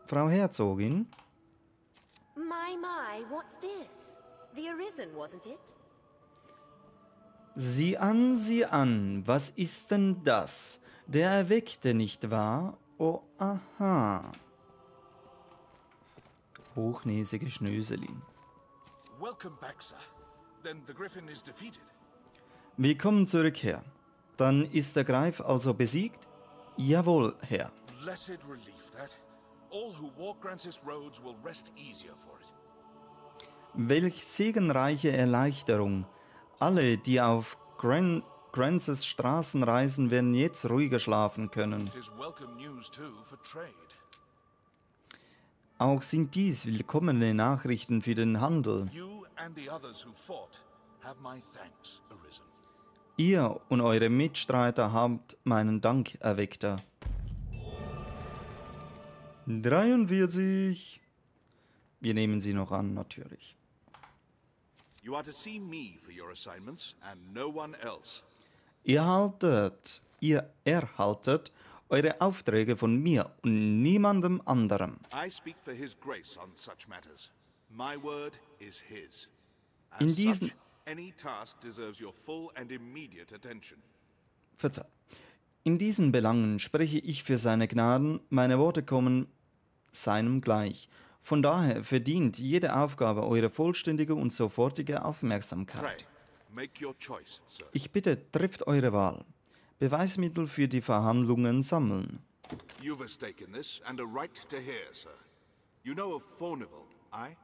Frau Herzogin? My, what's this? The Arisen, wasn't it? Sieh an, was ist denn das? Der Erweckte, nicht wahr? Oh, aha. Hochnäsige Schnöselin. Welcome back, sir. Then the Griffin is defeated. Willkommen zurück, Herr. Dann ist der Greif also besiegt? Jawohl, Herr. Blessed relief that. All who walk Grancis roads will rest easier for it. Welch segenreiche Erleichterung. Alle, die auf Grances Straßen reisen, werden jetzt ruhiger schlafen können. It is welcome news too for trade. Auch sind dies willkommene Nachrichten für den Handel. You and the others who fought have my thanks, Arisen. Ihr und eure Mitstreiter habt meinen Dank, Erweckter. 43. Wir nehmen sie noch an, natürlich. You are to see me for your assignments and no one else. Ihr erhaltet eure Aufträge von mir und niemandem anderem. I speak for His Grace on such matters. My word is His. In As diesen- such, any task deserves your full and immediate attention. Verzeih. In diesen Belangen spreche ich für seine Gnaden, meine Worte kommen seinem gleich. Von daher verdient jede Aufgabe eure vollständige und sofortige Pray, Aufmerksamkeit. make your choice, sir. Ich bitte, trifft eure Wahl. Beweismittel für die Verhandlungen sammeln. You've a stake in this and a right to hear, sir. You know of Fornival, aye?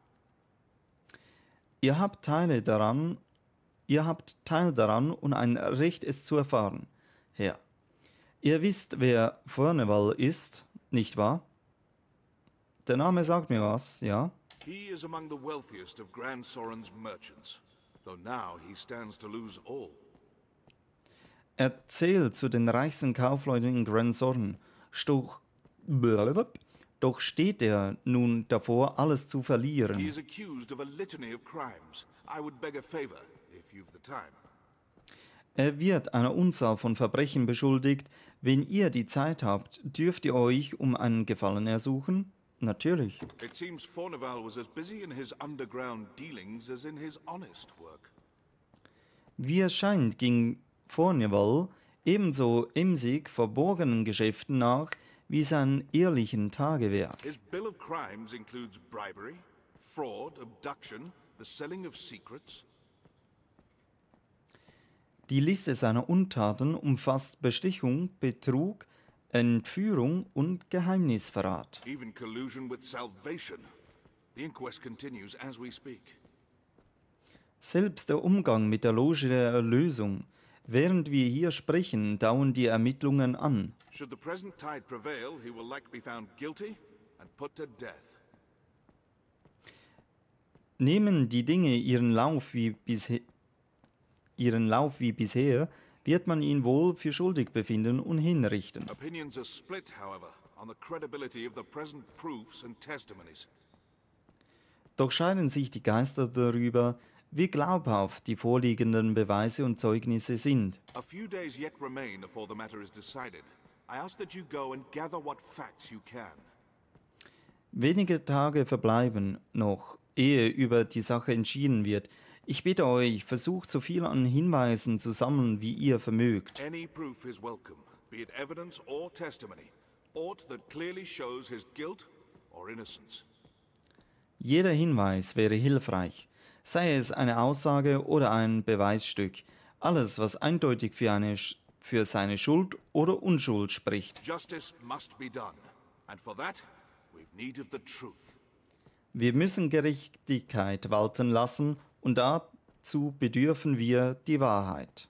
Ihr habt Teil daran und ein Recht, es zu erfahren. Herr, ihr wisst, wer Forneval ist, nicht wahr? Der Name sagt mir was, ja? He is among the wealthiest of Grand Soren's merchants, though now he stands to lose all. Er zählt zu den reichsten Kaufleuten in Grand Sorn. Doch steht er nun davor, alles zu He verlieren. is accused of a litany of crimes. I would beg a favor, if you've the time. Er wird einer Unzahl von Verbrechen beschuldigt. Wenn ihr die Zeit habt, dürft ihr euch um einen Gefallen ersuchen? Natürlich. It seems Fornival was as busy in his underground dealings as in his honest work. Wie es scheint, ging Forneval ebenso emsig verborgenen Geschäften nach wie seinem ehrlichen Tagewerk. His bill of crimes includes bribery, fraud, abduction, the selling of secrets. Die Liste seiner Untaten umfasst Bestechung, Betrug, Entführung und Geheimnisverrat. Even collusion with Salvation. The inquest continues as we speak. Selbst der Umgang mit der Loge der Erlösung. Während wir hier sprechen, dauern die Ermittlungen an. Should the present tide prevail, he will likely be found guilty and put to death. Nehmen die Dinge ihren Lauf wie bisher, wird man ihn wohl für schuldig befinden und hinrichten. Opinions are split, however, on the credibility of the present proofs and testimonies. Doch scheiden sich die Geister darüber, wie glaubhaft die vorliegenden Beweise und Zeugnisse sind. A few days yet remain before the matter is decided. I ask that you go and gather what facts you can. Wenige Tage verbleiben noch, ehe über die Sache entschieden wird. Ich bitte euch, versucht so viel an Hinweisen zu sammeln, wie ihr vermögt. Any proof is welcome, be it evidence or testimony. Aught that clearly shows his guilt or innocence. Jeder Hinweis wäre hilfreich, sei es eine Aussage oder ein Beweisstück. Alles, was eindeutig für seine Schuld oder Unschuld spricht. Justice must be done, and for that, we've need of the truth. Wir müssen Gerechtigkeit walten lassen und dazu bedürfen wir die Wahrheit.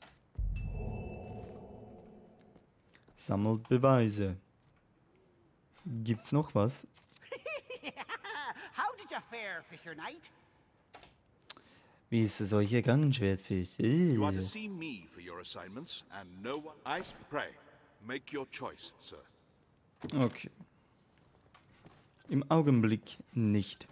Sammelt Beweise. Gibt's noch was? How did you fare, Fisher Knight? Wie ist es euch ergangen, Schwertfisch? You are to see me for your assignments, and no one. I pray, make your choice, sir. Okay. Im Augenblick nicht.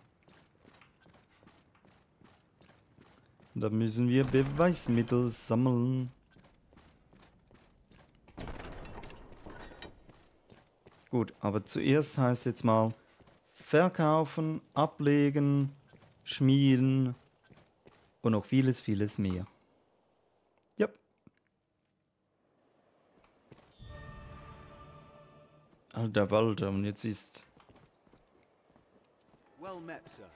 Da müssen wir Beweismittel sammeln. Gut, aber zuerst heißt jetzt mal verkaufen, ablegen, schmieden und noch vieles, vieles mehr. Ja. Alter Walter, und jetzt ist... Well met, sir.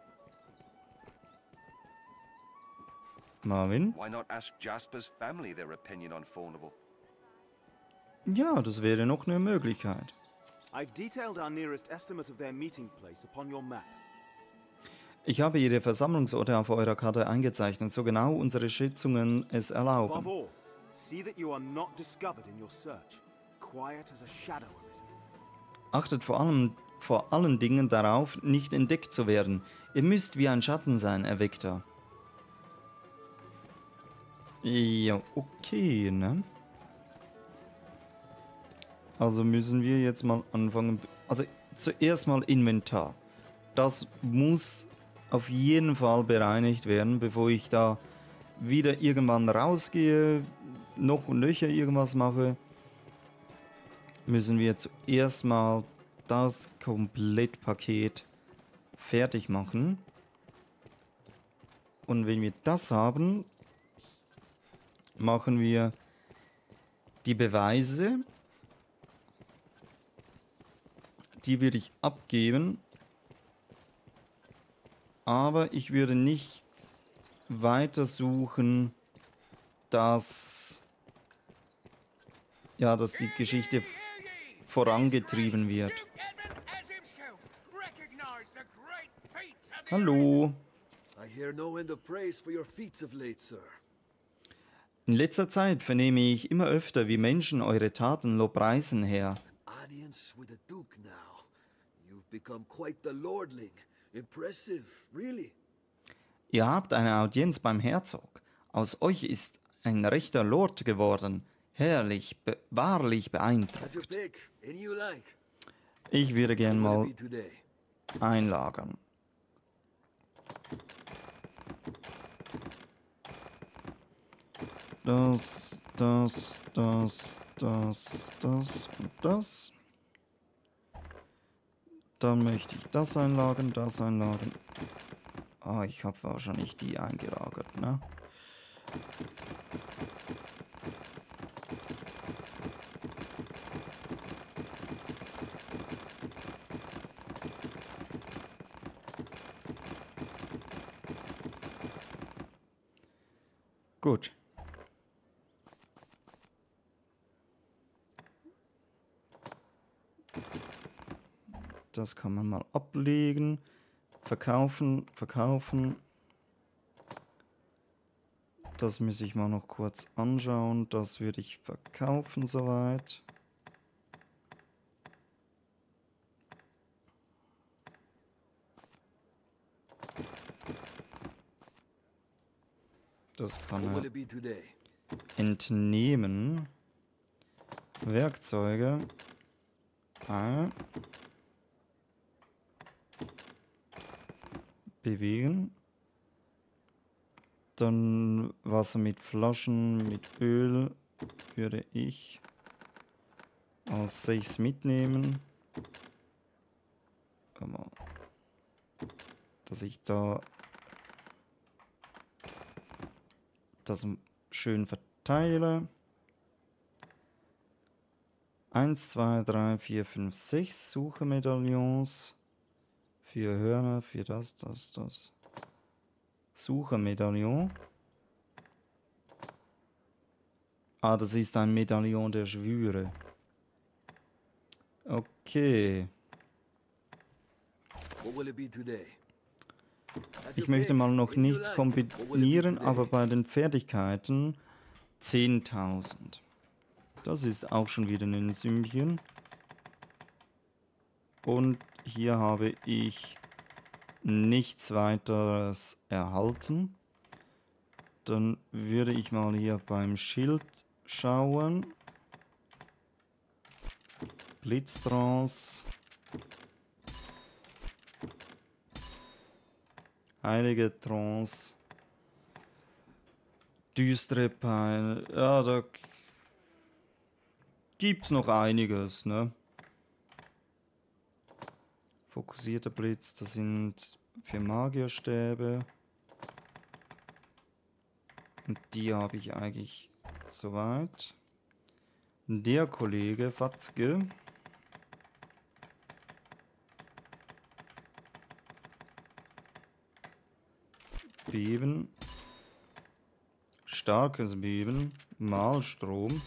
Marvin? Why not ask Jasper's family their opinion on Fawnable? Ja, das wäre noch eine Möglichkeit. I've detailed our nearest estimate of their meeting place upon your map. Ich habe Ihre Versammlungsorte auf eurer Karte eingezeichnet, so genau unsere Schätzungen es Above erlauben. all, see that you are not discovered in your search. Quiet as a shadow arisen. Achtet vor allen Dingen darauf, nicht entdeckt zu werden. Ihr müsst wie ein Schatten sein, Erweckter. Ja, okay, ne? Also müssen wir jetzt mal anfangen. Also zuerst mal Inventar. Das muss auf jeden Fall bereinigt werden, bevor ich da wieder irgendwann rausgehe, noch und nöcher irgendwas mache. Müssen wir zuerst mal das Komplettpaket fertig machen. Und wenn wir das haben, machen wir die Beweise. Die würde ich abgeben. Aber ich würde nicht weiter suchen, dass die Geschichte vorangetrieben wird. Hallo. I hear no end of praise for your feats of late, sir. In letzter Zeit vernehme ich immer öfter, wie Menschen eure Taten lobpreisen, Herr. Audience with the Duke now. You've become quite the lordling. Impressive, really. Ihr habt eine Audienz beim Herzog. Aus euch ist ein rechter Lord geworden. Herrlich, wahrlich Have your beeindruckt. pick, any you like. Ich würde gern Will mal it be today? einlagern. Das und das. Dann möchte ich das einlagern, das einlagern. Ah, ich habe wahrscheinlich die eingelagert, ne? Gut. Das kann man mal ablegen. Verkaufen, verkaufen. Das muss ich mal noch kurz anschauen. Das würde ich verkaufen soweit. Das kann What will er it be today? entnehmen. Werkzeuge. Bewegen. Dann Wasser mit Flaschen, mit Öl würde ich aus 6 mitnehmen. Aber dass ich da das schön verteile. 1, 2, 3, 4, 5, 6 Suchemedaillons. 4 Hörner, 4 das. Suchermedaillon. Ah, das ist ein Medaillon der Schwüre. Okay. What will it be today? Have Ich your möchte pick, mal noch any you nichts like. What will it be kombinieren, today? aber bei den Fertigkeiten 10.000. Das ist auch schon wieder ein Sümmchen. Und hier habe ich nichts weiteres erhalten. Dann würde ich mal hier beim Schild schauen. Blitztrance. Heilige Trance. Düstere Peil. Ja, da gibt's noch einiges, ne? Fokussierter Blitz, das sind 4 Magierstäbe. Und die habe ich eigentlich soweit. Der Kollege Fatzke. Beben. Starkes Beben. Malstrom.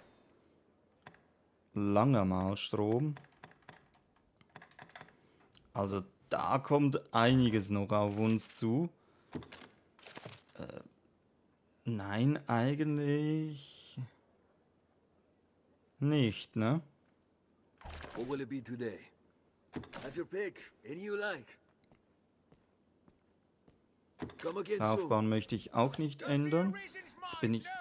Langer Malstrom. Also da kommt einiges noch auf uns zu. Nein, eigentlich nicht, ne? What will it be today? Have your pick. Any you like. Come again soon. Laufbahn möchte ich auch nicht ändern. Jetzt bin ich...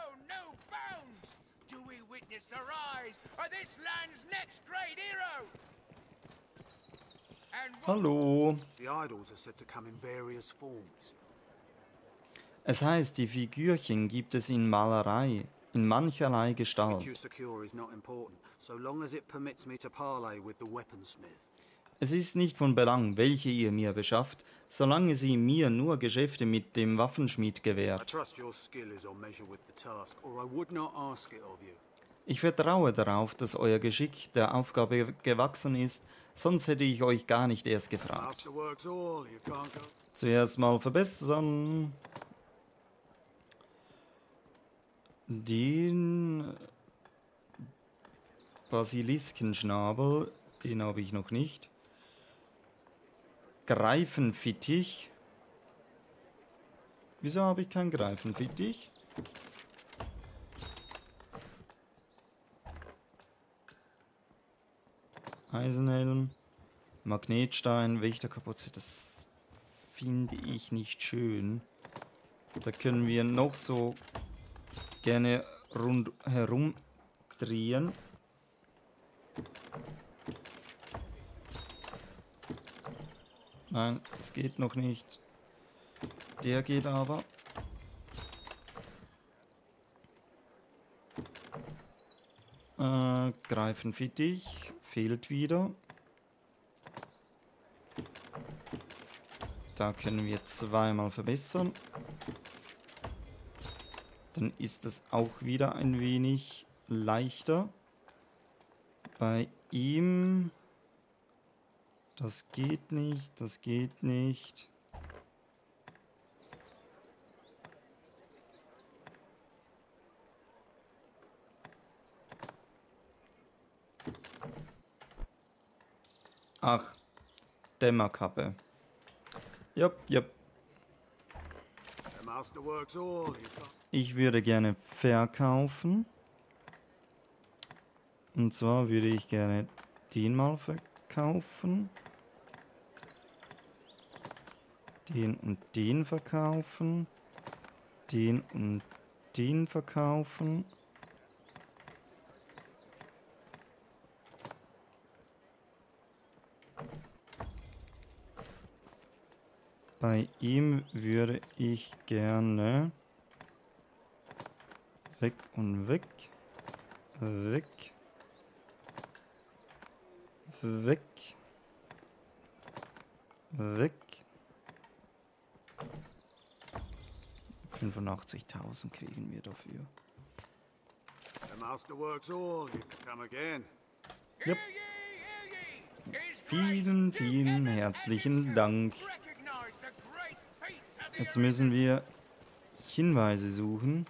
Hallo. The idols are said to come in various forms. Es heißt, die Figürchen gibt es in Malerei, in mancherlei Which Gestalt. you secure is not important, so long as it permits me to parley with the weaponsmith. Es ist nicht von Belang, welche ihr mir beschafft, solange sie mir nur Geschäfte mit dem Waffenschmied I gewährt. trust your skill is on measure with the task, or I would not ask it of you. Ich vertraue darauf, dass euer Geschick der Aufgabe gewachsen ist, sonst hätte ich euch gar nicht erst gefragt. Masterworks all, you can't go. Zuerst mal verbessern. Den Basiliskenschnabel, den habe ich noch nicht. Greifenfittich. Wieso habe ich kein Greifenfittich? Eisenhelm, Magnetstein, Wächterkapuze, das finde ich nicht schön. Da können wir noch so gerne rundherum drehen. Nein, das geht noch nicht. Der geht aber. Greifenfittich fehlt wieder. Da können wir zweimal verbessern. Dann ist es auch wieder ein wenig leichter. Bei ihm... Das geht nicht, das geht nicht. Ach, Dämmerkappe. Jupp, jupp. The masterworks all, you can't. Ich würde gerne verkaufen. Und zwar würde ich gerne den mal verkaufen. Den und den verkaufen. Den und den verkaufen. Bei ihm würde ich gerne weg und weg, weg, weg, weg. 85.000 kriegen wir dafür. The masterworks all, you can come again. Yep. Vielen, vielen herzlichen Dank. Jetzt müssen wir Hinweise suchen.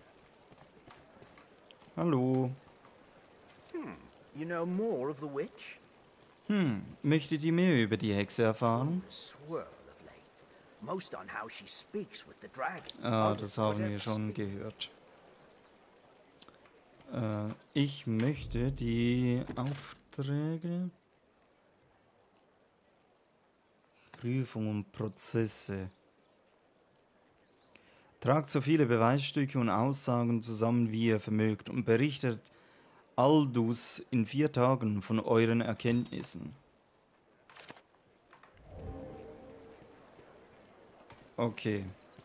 Hallo. You know more of the witch? Möchtet ihr mehr über die Hexe erfahren? Swirl of late. Most on how she speaks with the dragon. Ah, das haben wir schon gehört. Ich möchte die Aufträge, Prüfung und Prozesse. Tragt so viele Beweisstücke und Aussagen zusammen, wie ihr vermögt, und berichtet Aldus in 4 Tagen von euren Erkenntnissen. Okay.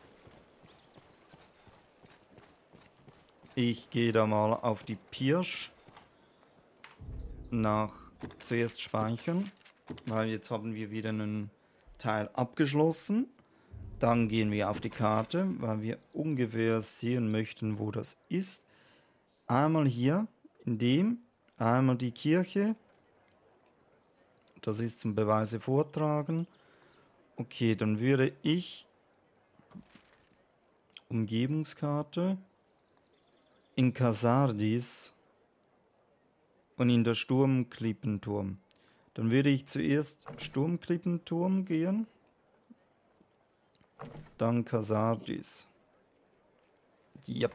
Ich gehe da mal auf die Pirsch. Zuerst speichern. Weil jetzt haben wir wieder einen Teil abgeschlossen. Dann gehen wir auf die Karte, weil wir ungefähr sehen möchten, wo das ist. Einmal hier, in dem, einmal die Kirche. Das ist zum Beweise vortragen. Okay, dann würde ich Umgebungskarte in Casardis und in der Sturmklippenturm. Dann würde ich zuerst Sturmklippenturm gehen, dann Casardis. Yep.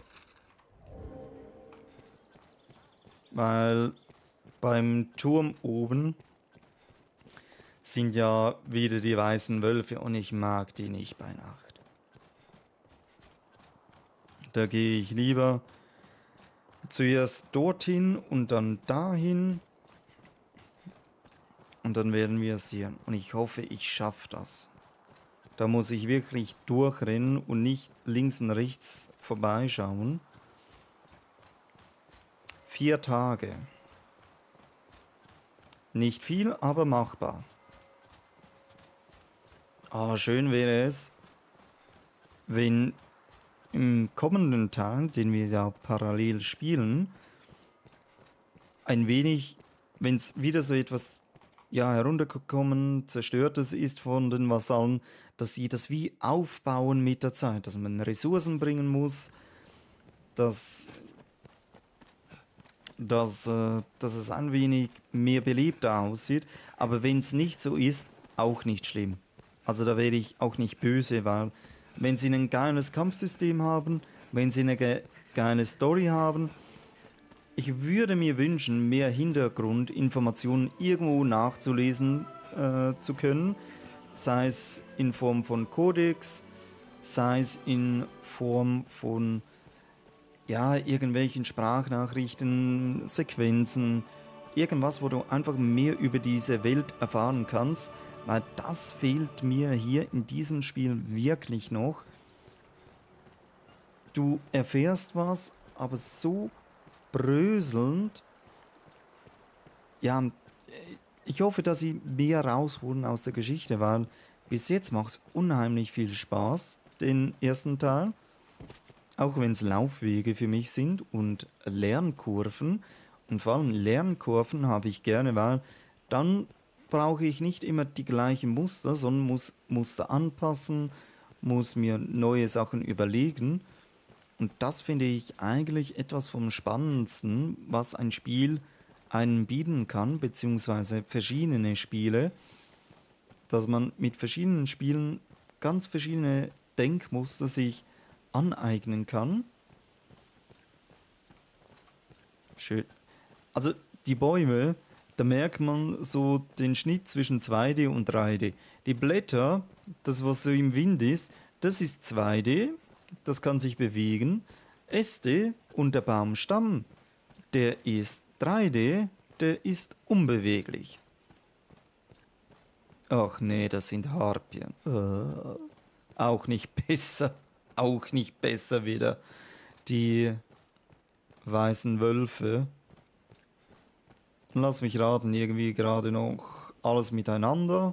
Weil beim Turm oben sind ja wieder die weißen Wölfe und ich mag die nicht bei Nacht. Da gehe ich lieber zuerst dorthin und dann dahin. Und dann werden wir es sehen. Und ich hoffe, ich schaffe das. Da muss ich wirklich durchrennen und nicht links und rechts vorbeischauen. 4 Tage. Nicht viel, aber machbar. Schön wäre es, wenn im kommenden Tag, den wir ja parallel spielen, ein wenig, wenn es wieder so etwas heruntergekommen, zerstörtes ist von den Vasallen, dass sie das wie aufbauen mit der Zeit, dass man Ressourcen bringen muss, dass es ein wenig mehr belebter aussieht. Aber wenn es nicht so ist, auch nicht schlimm. Also da wäre ich auch nicht böse, weil wenn sie ein geiles Kampfsystem haben, wenn sie eine geile Story haben, ich würde mir wünschen, mehr Hintergrundinformationen irgendwo nachzulesen zu können, sei es in Form von Codex, sei es in Form von irgendwelchen Sprachnachrichten, Sequenzen, irgendwas, wo du einfach mehr über diese Welt erfahren kannst, weil das fehlt mir hier in diesem Spiel wirklich noch. Du erfährst was, aber so bröselnd. Ja, ich hoffe, dass sie mehr rausholen aus der Geschichte, weil bis jetzt macht es unheimlich viel Spaß, den ersten Teil. Auch wenn es Laufwege für mich sind und Lernkurven. Und vor allem Lernkurven habe ich gerne, weil dann brauche ich nicht immer die gleichen Muster, sondern muss Muster anpassen, muss mir neue Sachen überlegen. Und das finde ich eigentlich etwas vom Spannendsten, was ein Spiel einem bieten kann, beziehungsweise verschiedene Spiele, dass man mit verschiedenen Spielen ganz verschiedene Denkmuster sich aneignen kann. Schön. Also die Bäume, da merkt man so den Schnitt zwischen 2D und 3D. Die Blätter, das was so im Wind ist, das ist 2D, das kann sich bewegen. Äste und der Baumstamm, der ist 3D, der ist unbeweglich. Ach nee, das sind Harpien. Auch nicht besser. Auch nicht besser wieder die weißen Wölfe. Lass mich raten, irgendwie gerade noch alles miteinander.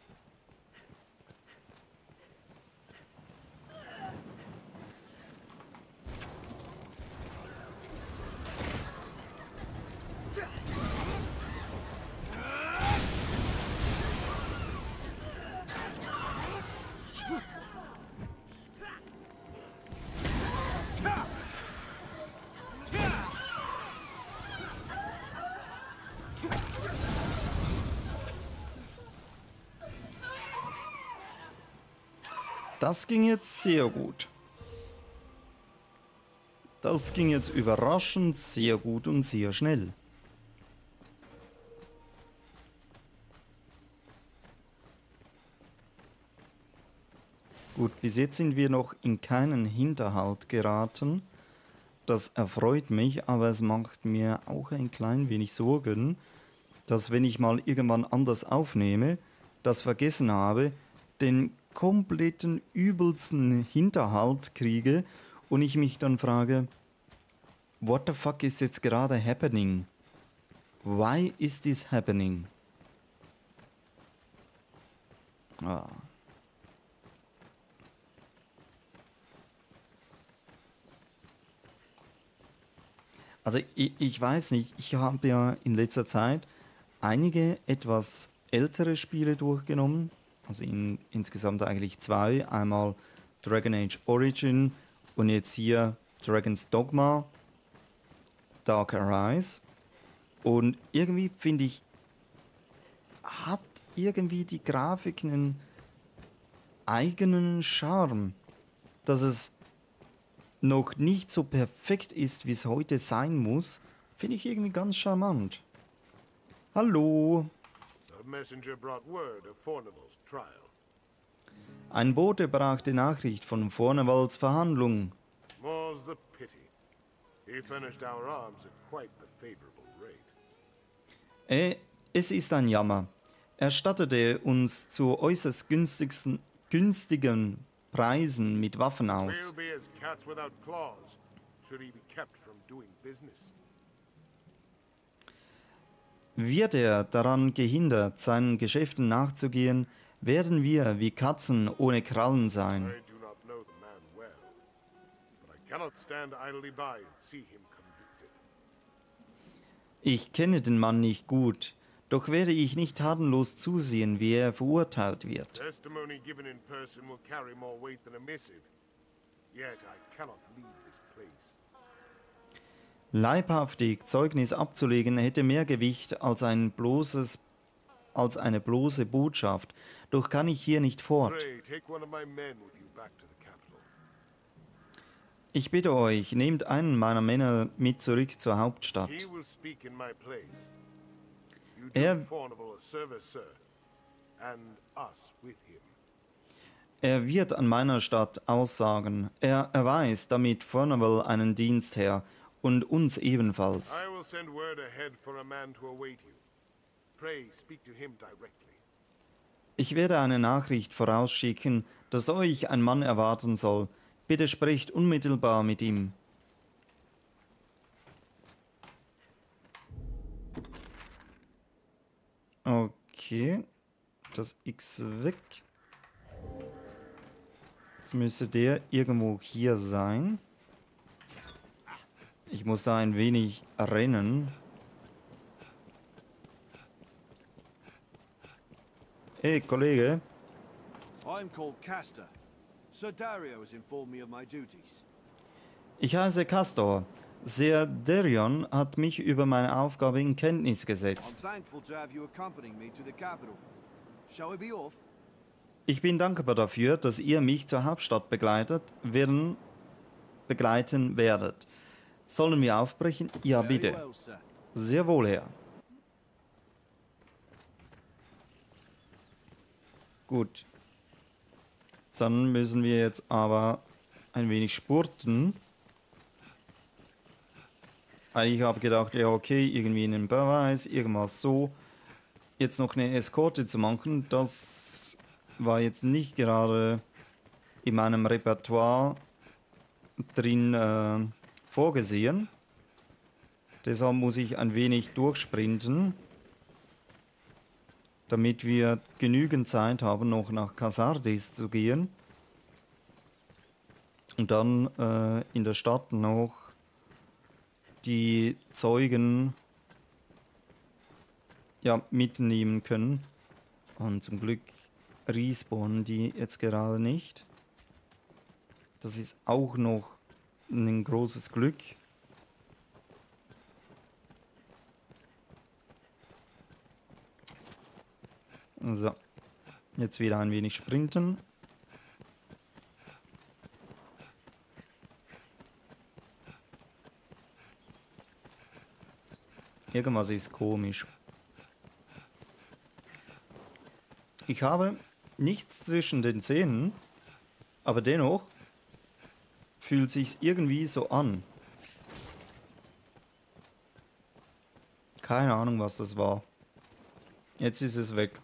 Das ging jetzt sehr gut. Das ging jetzt überraschend sehr gut und sehr schnell. Gut, bis jetzt sind wir noch in keinen Hinterhalt geraten. Das erfreut mich, aber es macht mir auch ein klein wenig Sorgen, dass wenn ich mal irgendwann anders aufnehme, das vergessen habe, den kompletten übelsten Hinterhalt kriege und ich mich dann frage, what the fuck is jetzt gerade happening? Why is this happening? Ah. Also ich weiß nicht, ich habe ja in letzter Zeit einige etwas ältere Spiele durchgenommen. Also insgesamt eigentlich zwei. Einmal Dragon Age Origin und jetzt hier Dragon's Dogma, Dark Arise. Und irgendwie finde ich, hat irgendwie die Grafik einen eigenen Charme, dass es noch nicht so perfekt ist, wie es heute sein muss, finde ich irgendwie ganz charmant. Hallo. A messenger brought word of Fornival's trial. Ein Bote brachte Nachricht von Fornevals Verhandlung. More's the pity. He finished our arms at quite the favorable rate. Es ist ein Jammer. Er stattete uns zu äußerst günstigen Preisen mit Waffen aus. We'll be as cats without claws, should he be kept from doing business. Wird er daran gehindert, seinen Geschäften nachzugehen, werden wir wie Katzen ohne Krallen sein. I do not know the man well, but I cannot stand idly by and see him convicted. Ich kenne den Mann nicht gut, doch werde ich nicht tatenlos zusehen, wie er verurteilt wird. Testimony given in person will carry more weight than a missive. Yet I cannot leave this place. Leibhaftig Zeugnis abzulegen hätte mehr Gewicht als eine bloße Botschaft, doch kann ich hier nicht fort. Pray, take one of my men with you back to the capital. Ich bitte euch, nehmt einen meiner Männer mit zurück zur Hauptstadt. He will speak in my place. You Er- do Fornival a service, sir, and us with him. Er wird an meiner Stadt aussagen. Er erweist damit Fornival einen Dienst her und uns ebenfalls. I will send word ahead for a man to await you. Pray, speak to him directly. Ich werde eine Nachricht vorausschicken, dass euch ein Mann erwarten soll. Bitte sprecht unmittelbar mit ihm. Okay, das X weg. Jetzt müsste der irgendwo hier sein. Ich muss da ein wenig rennen. Hey, Kollege. I'm called Castor. Sir Dario has informed me of my duties. Ich heiße Castor. Sir Darion hat mich über meine Aufgabe in Kenntnis I'm gesetzt. thankful to have you accompanying me to the capital. Shall we be off? Ich bin dankbar dafür, dass ihr mich zur Hauptstadt begleiten werdet. Sollen wir aufbrechen? Ja, Very bitte. well, sir. Sehr wohl, Herr. Gut. Dann müssen wir jetzt aber ein wenig spurten. Ich habe gedacht, ja okay, irgendwie einen Beweis, irgendwas so. Jetzt noch eine Eskorte zu machen, das war jetzt nicht gerade in meinem Repertoire drin vorgesehen. Deshalb muss ich ein wenig durchsprinten, damit wir genügend Zeit haben, noch nach Casardis zu gehen. Und dann in der Stadt noch die Zeugen mitnehmen können. Und zum Glück respawnen die jetzt gerade nicht. Das ist auch noch ein großes Glück. So, jetzt wieder ein wenig sprinten. Irgendwas ist komisch. Ich habe nichts zwischen den Zähnen, aber dennoch fühlt sich's irgendwie so an. Keine Ahnung, was das war. Jetzt ist es weg.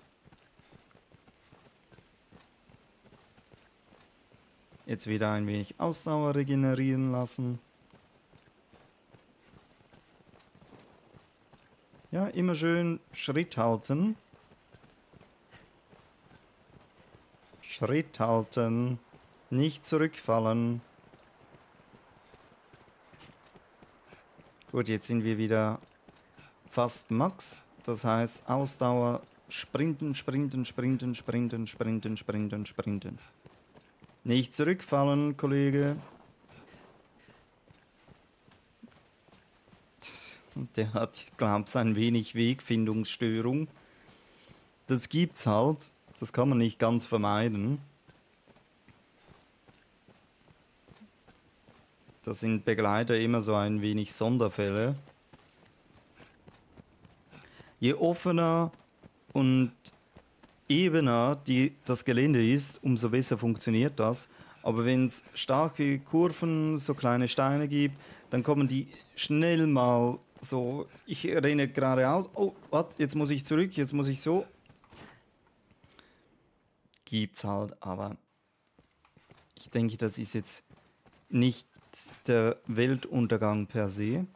Jetzt wieder ein wenig Ausdauer regenerieren lassen. Ja, immer schön Schritt halten. Schritt halten. Nicht zurückfallen. Gut, jetzt sind wir wieder fast Max. Das heißt Ausdauer, sprinten, sprinten, sprinten, sprinten, sprinten, sprinten, sprinten. Nicht zurückfallen, Kollege. Der hat, glaube ich, ein wenig Wegfindungsstörung. Das gibt's halt. Das kann man nicht ganz vermeiden. Das sind Begleiter immer so ein wenig Sonderfälle. Je offener und ebener das Gelände ist, umso besser funktioniert das. Aber wenn es starke Kurven, so kleine Steine gibt, dann kommen die schnell mal so, ich renne geradeaus, oh, warte, jetzt muss ich zurück, jetzt muss ich so. Gibt's halt, aber ich denke, das ist jetzt nicht der Weltuntergang per se.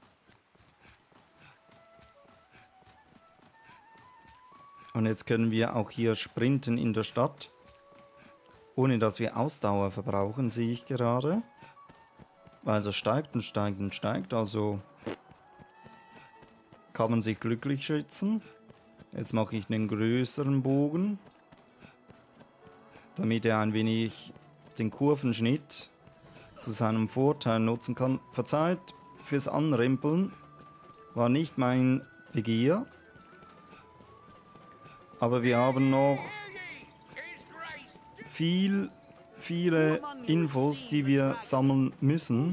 Und jetzt können wir auch hier sprinten in der Stadt, ohne dass wir Ausdauer verbrauchen, sehe ich gerade. Weil das steigt und steigt und steigt, also kann man sich glücklich schätzen. Jetzt mache ich einen größeren Bogen, damit er ein wenig den Kurvenschnitt zu seinem Vorteil nutzen kann. Verzeiht fürs Anrempeln, war nicht mein Begehr. Aber wir haben noch viele Infos, die wir sammeln müssen.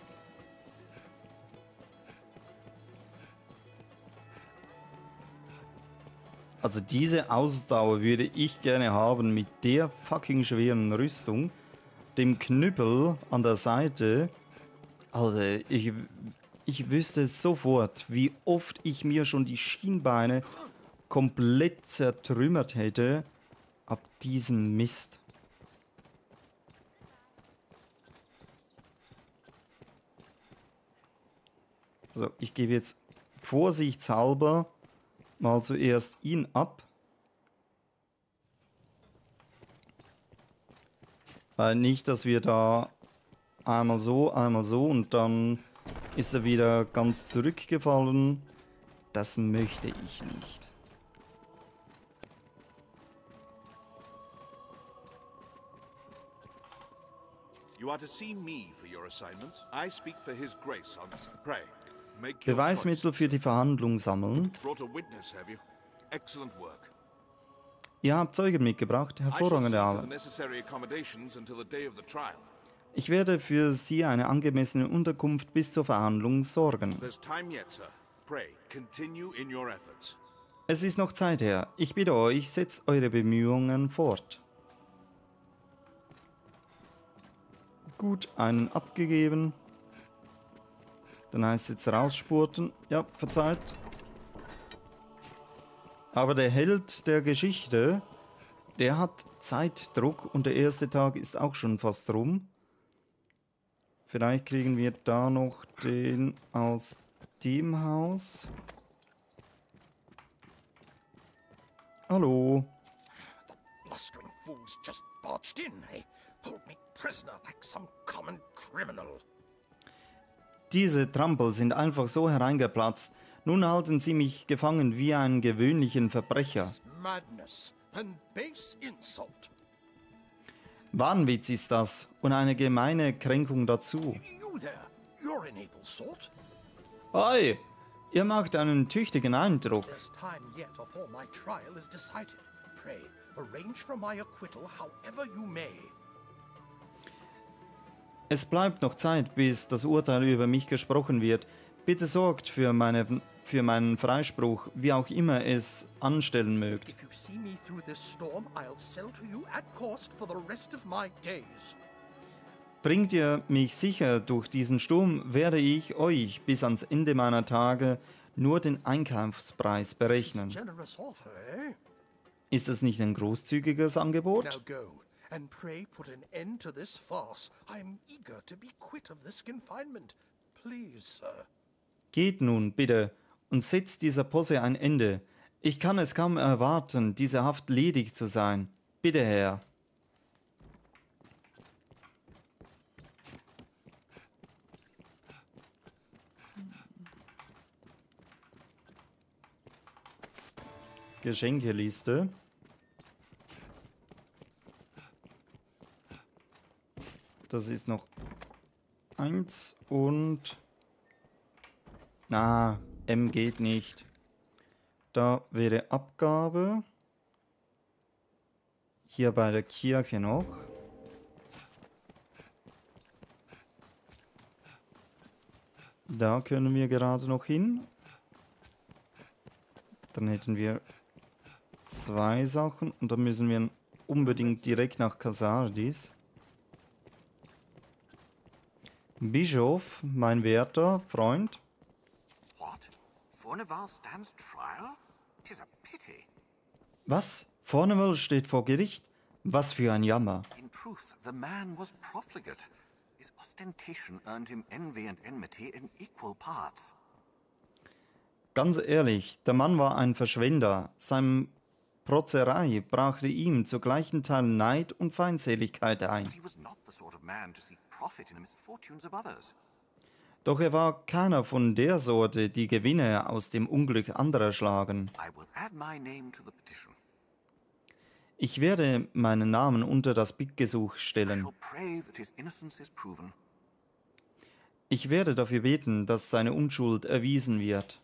Also diese Ausdauer würde ich gerne haben mit der fucking schweren Rüstung, dem Knüppel an der Seite. Also ich wüsste sofort, wie oft ich mir schon die Schienbeine komplett zertrümmert hätte ab diesem Mist. So, ich gebe jetzt vorsichtshalber mal zuerst ihn ab. Weil nicht, dass wir da einmal so und dann ist er wieder ganz zurückgefallen. Das möchte ich nicht. You are to see me for your assignments. I speak for His Grace on this. Pray, make your Beweismittel choice. für die Verhandlung sammeln. Brought a witness, have you? Excellent work. Ihr habt Zeugen mitgebracht. I shall see Hervorragende to the Arbeit. necessary accommodations until the day of the trial. Ich werde für Sie eine angemessene Unterkunft bis zur Verhandlung sorgen. There's time yet, sir. Pray, continue in your efforts. Es ist noch Zeit, Herr. Ich bitte euch, setzt eure Bemühungen fort. Gut, einen abgegeben. Dann heißt es jetzt rausspurten. Ja, verzeiht. Aber der Held der Geschichte, der hat Zeitdruck und der erste Tag ist auch schon fast rum. Vielleicht kriegen wir da noch den aus dem Haus. Hallo. Blustering fools just barged in. They hold me prisoner like some common criminal. Diese Trampel sind einfach so hereingeplatzt. Nun halten sie mich gefangen wie einen gewöhnlichen Verbrecher. Madness and base insult. Wahnwitz ist das und eine gemeine Kränkung dazu. You there, you're an able sort. Hey, ihr macht einen tüchtigen Eindruck. There's time yet before my trial is decided. Pray, arrange for my acquittal however you may. Es bleibt noch Zeit, bis das Urteil über mich gesprochen wird. Bitte sorgt für meinen Freispruch, wie auch immer es anstellen mögt. If you see me through this storm, I'll sell to you at cost for the rest of my days. Bringt ihr mich sicher durch diesen Sturm, werde ich euch bis ans Ende meiner Tage nur den Einkaufspreis berechnen. Generous offer, eh? Ist das nicht ein großzügiges Now Angebot? go, and pray put an end to this farce. I'm eager to be quit of this confinement. Please, sir. Geht nun, bitte, und setzt dieser Posse ein Ende. Ich kann es kaum erwarten, diese Haft ledig zu sein. Bitte, Herr. Geschenkeliste. Das ist noch 1 und... Na, M geht nicht. Da wäre Abgabe. Hier bei der Kirche noch. Da können wir gerade noch hin. Dann hätten wir 2 Sachen und dann müssen wir unbedingt direkt nach Casardis. Bischof, mein werter Freund. What? Fornival stands trial? 'Tis a pity. Was? Fornival steht vor Gericht? Was für ein Jammer. In truth, the man was profligate. His ostentation earned him envy and enmity in equal parts. Ganz ehrlich, der Mann war ein Verschwender. Seine Protzerei brachte ihm zu gleichen Teilen Neid und Feindseligkeit ein. But he was not the sort of man to seek profit in the misfortunes of others. Doch er war keiner von der Sorte, die Gewinne aus dem Unglück anderer schlagen. I will add my name to the petition. Ich werde meinen Namen unter das Bittgesuch I stellen. shall pray that his innocence is proven. Ich werde dafür beten, dass seine Unschuld erwiesen wird.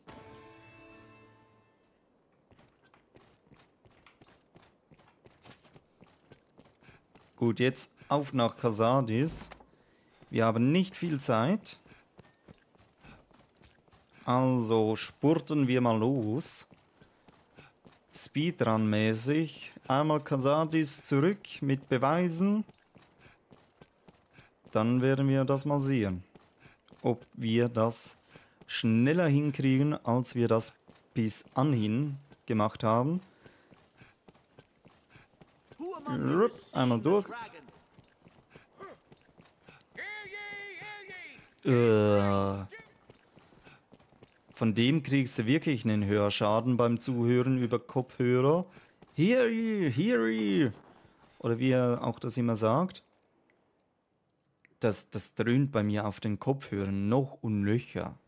Gut, jetzt auf nach Casardis. Wir haben nicht viel Zeit. Also spurten wir mal los. Speedrun-mäßig. Einmal Casardis zurück mit Beweisen. Dann werden wir das mal sehen. Ob wir das schneller hinkriegen, als wir das bis anhin gemacht haben. Einmal durch. Von dem kriegst du wirklich einen Hörschaden beim Zuhören über Kopfhörer. Hear ye, hear ye. Oder wie er auch das immer sagt. Das dröhnt bei mir auf den Kopfhörern noch und nöcher.